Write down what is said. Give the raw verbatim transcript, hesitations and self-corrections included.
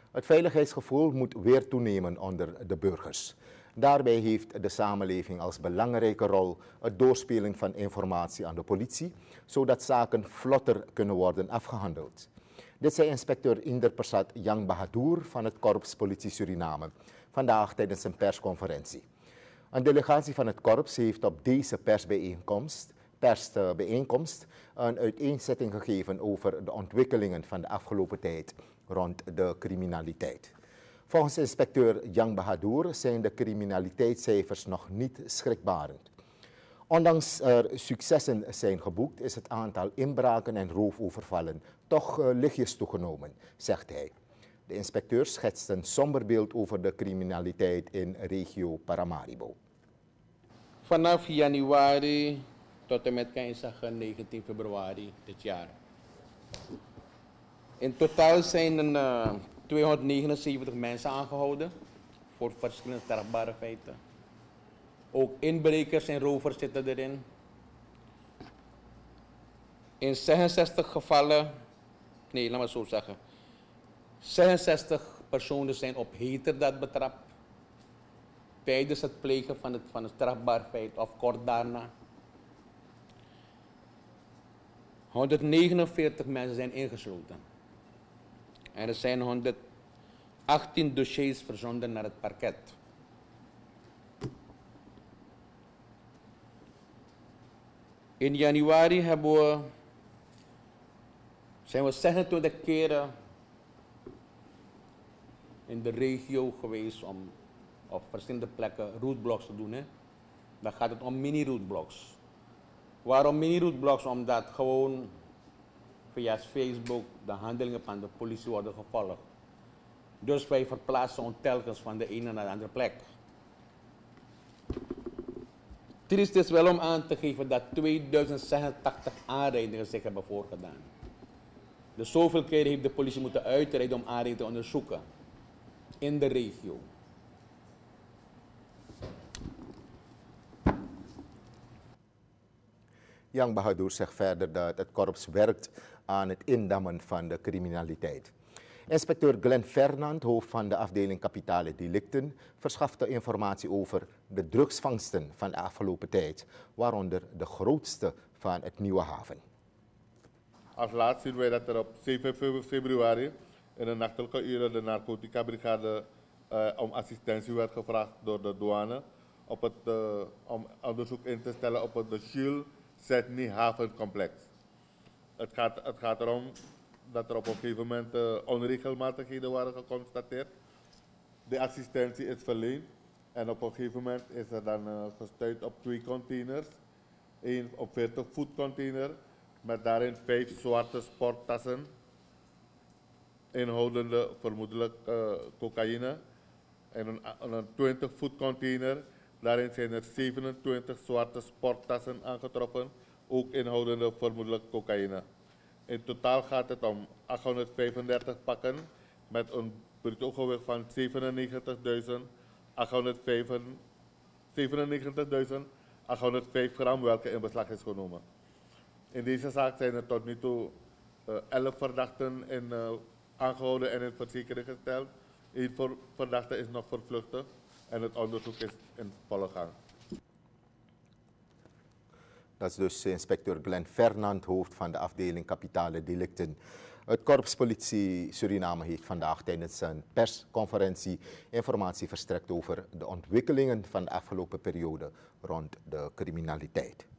Het veiligheidsgevoel moet weer toenemen onder de burgers. Daarbij heeft de samenleving als belangrijke rol het doorspelen van informatie aan de politie, zodat zaken vlotter kunnen worden afgehandeld. Dit zei inspecteur Inder Persat Yang Bahadur van het Korps Politie Suriname vandaag tijdens een persconferentie. Een delegatie van het korps heeft op deze persbijeenkomst, persbijeenkomst een uiteenzetting gegeven over de ontwikkelingen van de afgelopen tijd rond de criminaliteit. Volgens inspecteur Yang Bahadur zijn de criminaliteitscijfers nog niet schrikbarend. Ondanks er successen zijn geboekt, is het aantal inbraken en roofovervallen toch uh, lichtjes toegenomen, zegt hij. De inspecteur schetst een somber beeld over de criminaliteit in regio Paramaribo. Vanaf januari tot en met negentien februari dit jaar. In totaal zijn er uh, tweehonderdnegenenzeventig mensen aangehouden voor verschillende strafbare feiten. Ook inbrekers en rovers zitten erin. In zesenzestig gevallen, nee, laat maar zo zeggen, zesenzestig personen zijn op heterdaad betrapt tijdens het plegen van het, van het strafbaar feit of kort daarna. honderdnegenenveertig mensen zijn ingesloten. En er zijn honderdachttien dossiers verzonden naar het parket. In januari hebben we, zijn we zesentwintig keren in de regio geweest om op verschillende plekken roadblocks te doen. Hè. Dan gaat het om mini-roadblocks. Waarom mini-roadblocks? Omdat gewoon via Facebook de handelingen van de politie worden gevolgd. Dus wij verplaatsen ons telkens van de ene naar de andere plek. Triest is wel om aan te geven dat tweeduizend zesentachtig aanrijdingen zich hebben voorgedaan. Dus zoveel keren heeft de politie moeten uitrijden om aanrijdingen te onderzoeken in de regio. Yang Bahadur zegt verder dat het korps werkt aan het indammen van de criminaliteit. Inspecteur Glenn Fernand, hoofd van de afdeling kapitale delicten, verschafte informatie over de drugsvangsten van de afgelopen tijd, waaronder de grootste van het Nieuwe Haven. Als laatst zien wij dat er op zeven februari in de nachtelijke uren de narcotica-brigade uh, om assistentie werd gevraagd door de douane op het, uh, om onderzoek in te stellen op het de Jules Sydney havencomplex. Het gaat, het gaat erom dat er op een gegeven moment uh, onregelmatigheden waren geconstateerd. De assistentie is verleend en op een gegeven moment is er dan uh, gestuurd op twee containers. Eén op veertig voet container met daarin vijf zwarte sporttassen inhoudende vermoedelijk uh, cocaïne. En een, een twintig voet container, daarin zijn er zevenentwintig zwarte sporttassen aangetroffen, ook inhoudende vermoedelijk cocaïne. In totaal gaat het om achthonderdvijfendertig pakken met een bruto gewicht van zevenennegentigduizend achthonderdvijf gram, welke in beslag is genomen. In deze zaak zijn er tot nu toe uh, elf verdachten in, uh, aangehouden en in verzekering gesteld. Eén verdachte is nog vervluchtig en het onderzoek is in volle gang. Dat is dus inspecteur Glenn Fernand, hoofd van de afdeling kapitale delicten. Het Korps Politie Suriname heeft vandaag tijdens een persconferentie informatie verstrekt over de ontwikkelingen van de afgelopen periode rond de criminaliteit.